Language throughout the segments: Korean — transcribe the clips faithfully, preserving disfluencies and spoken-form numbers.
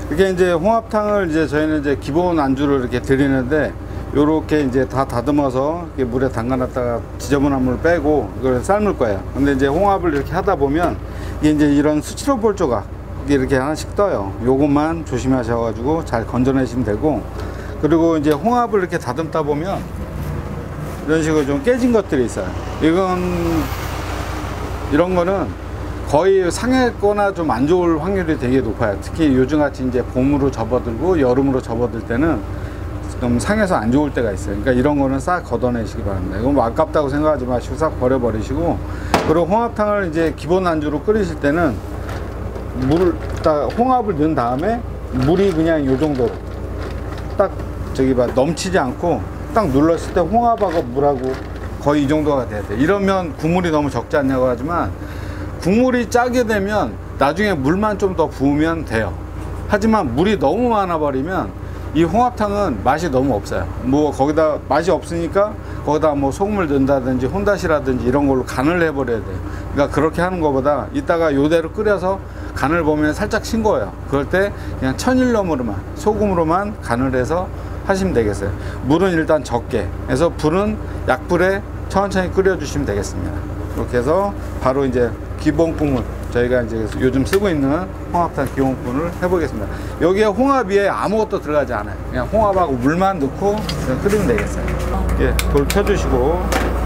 이게 이제 홍합탕을 이제 저희는 이제 기본 안주로 이렇게 드리는데, 요렇게 이제 다 다듬어서 물에 담가놨다가 지저분한 물 빼고 이걸 삶을 거예요. 근데 이제 홍합을 이렇게 하다 보면 이게 이제 이런 수치로볼 조각 이렇게 하나씩 떠요. 요것만 조심하셔가지고 잘 건져내시면 되고, 그리고 이제 홍합을 이렇게 다듬다 보면 이런 식으로 좀 깨진 것들이 있어요. 이건 이런 거는 거의 상했거나 좀 안 좋을 확률이 되게 높아요. 특히 요즘같이 이제 봄으로 접어들고 여름으로 접어들 때는 좀 상해서 안 좋을 때가 있어요. 그러니까 이런 거는 싹 걷어내시기 바랍니다. 이건 뭐 아깝다고 생각하지 마시고 싹 버려버리시고, 그리고 홍합탕을 이제 기본 안주로 끓이실 때는 물을 딱 홍합을 넣은 다음에 물이 그냥 요 정도로 딱 저기 봐 넘치지 않고 딱 눌렀을 때 홍합하고 물하고 거의 이 정도가 돼야 돼. 이러면 국물이 너무 적지 않냐고 하지만, 국물이 짜게 되면 나중에 물만 좀 더 부으면 돼요. 하지만 물이 너무 많아 버리면 이 홍합탕은 맛이 너무 없어요. 뭐 거기다 맛이 없으니까 거기다 뭐 소금을 넣는다든지 혼다시라든지 이런 걸로 간을 해버려야 돼요. 그러니까 그렇게 하는 것보다 이따가 요대로 끓여서 간을 보면 살짝 싱거워요. 그럴 때 그냥 천일염으로만, 소금으로만 간을 해서 하시면 되겠어요. 물은 일단 적게 해서 불은 약불에 천천히 끓여 주시면 되겠습니다. 이렇게 해서 바로 이제 기본 국물, 저희가 이제 요즘 쓰고 있는 홍합탕 기본분을 해보겠습니다. 여기에 홍합 위에 아무것도 들어가지 않아요. 그냥 홍합하고 물만 넣고 그냥 끓이면 되겠어요. 예, 불 켜주시고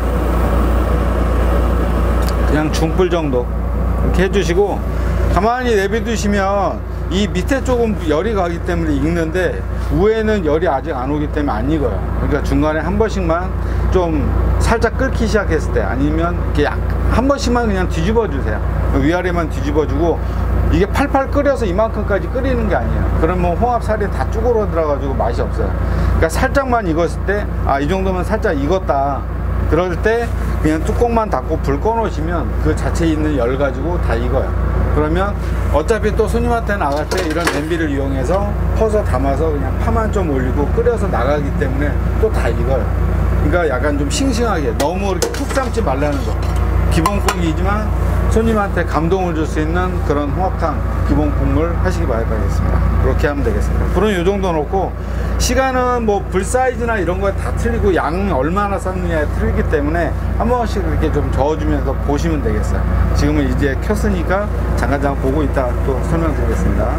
그냥 중불 정도 이렇게 해주시고, 가만히 내비두시면 이 밑에 조금 열이 가기 때문에 익는데 위에는 열이 아직 안 오기 때문에 안 익어요. 그러니까 중간에 한 번씩만 좀 살짝 끓기 시작했을 때, 아니면 이렇게 약 한 번씩만 그냥 뒤집어 주세요. 위아래만 뒤집어 주고, 이게 팔팔 끓여서 이만큼까지 끓이는 게 아니에요. 그러면 홍합살이 다 쭈그러들어 가지고 맛이 없어요. 그러니까 살짝만 익었을 때, 아, 이 정도면 살짝 익었다, 그럴 때 그냥 뚜껑만 닫고 불 꺼 놓으시면 그 자체에 있는 열 가지고 다 익어요. 그러면 어차피 또 손님한테 나갈 때 이런 냄비를 이용해서 퍼서 담아서 그냥 파만 좀 올리고 끓여서 나가기 때문에 또 다 익어요. 그러니까 약간 좀 싱싱하게, 너무 이렇게 푹 삶지 말라는 거. 기본국이지만 손님한테 감동을 줄 수 있는 그런 홍합탕 기본 국물 하시기 바라겠습니다. 그렇게 하면 되겠습니다. 불은 이 정도 놓고, 시간은 뭐 불 사이즈나 이런 거에 다 틀리고 양 얼마나 삶느냐에 틀리기 때문에 한 번씩 이렇게 좀 저어주면서 보시면 되겠어요. 지금은 이제 켰으니까 잠깐 보고 있다 또 설명드리겠습니다.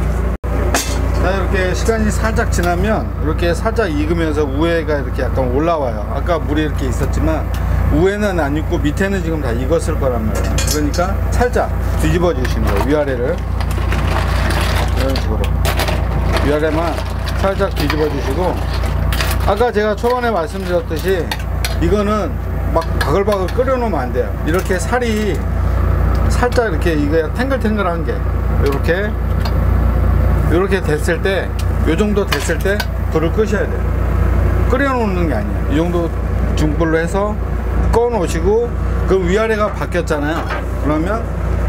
자, 이렇게 시간이 살짝 지나면 이렇게 살짝 익으면서 위에가 이렇게 약간 올라와요. 아까 물이 이렇게 있었지만 위에는 안 익고 밑에는 지금 다 익었을 거란 말이에요. 그러니까 살짝 뒤집어 주시는 거예요. 위아래를 이런 식으로 위아래만 살짝 뒤집어 주시고, 아까 제가 초반에 말씀드렸듯이 이거는 막 바글바글 끓여 놓으면 안 돼요. 이렇게 살이 살짝 이렇게 이게 탱글탱글한 게 이렇게 이렇게 됐을 때, 요 정도 됐을 때 불을 끄셔야 돼요. 끓여 놓는 게 아니에요. 이 정도 중불로 해서 꺼 놓으시고, 그 위아래가 바뀌었잖아요. 그러면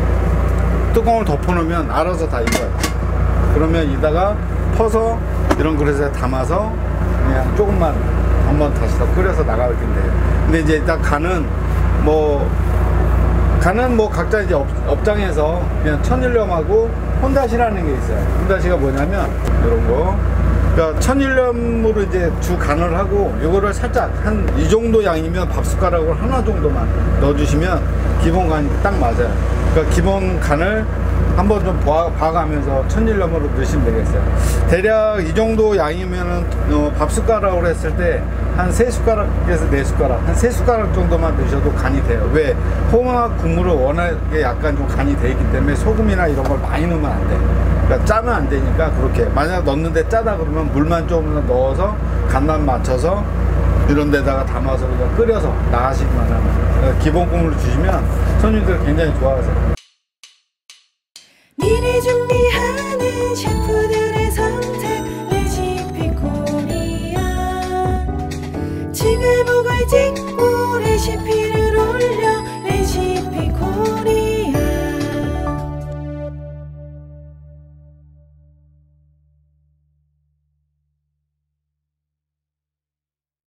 뚜껑을 덮어 놓으면 알아서 다 익어요. 그러면 이따가 퍼서 이런 그릇에 담아서 그냥 조금만 한번 다시 더 끓여서 나가면 돼요. 근데 이제 일단 간은 뭐 간은 뭐 각자 이제 업, 업장에서 그냥 천일염하고 혼다시라는 게 있어요. 혼다시가 뭐냐면 이런 거, 그러니까 천일염으로 이제 주 간을 하고, 요거를 살짝 한 이 정도 양이면 밥 숟가락으로 하나 정도만 넣어주시면 기본 간이 딱 맞아요. 그러니까 기본 간을 한번 좀 봐, 봐가면서 천일염으로 넣으시면 되겠어요. 대략 이 정도 양이면은 어, 밥 숟가락으로 했을 때 한 세 숟가락에서 네 숟가락, 한 세 숟가락 정도만 넣으셔도 간이 돼요. 왜? 홍합 국물을 워낙에 약간 좀 간이 돼 있기 때문에 소금이나 이런 걸 많이 넣으면 안 돼. 그러니까 짜면 안 되니까, 그렇게 만약 넣는데 짜다 그러면 물만 조금 더 넣어서 간만 맞춰서 이런 데다가 담아서 그냥 끓여서 나가시기만 하면, 그러니까 기본 국물을 주시면 손님들 굉장히 좋아하세요. 미리 준비하는 셰프들의 선택 레시피 코리아, 지글보글 찍고 레시피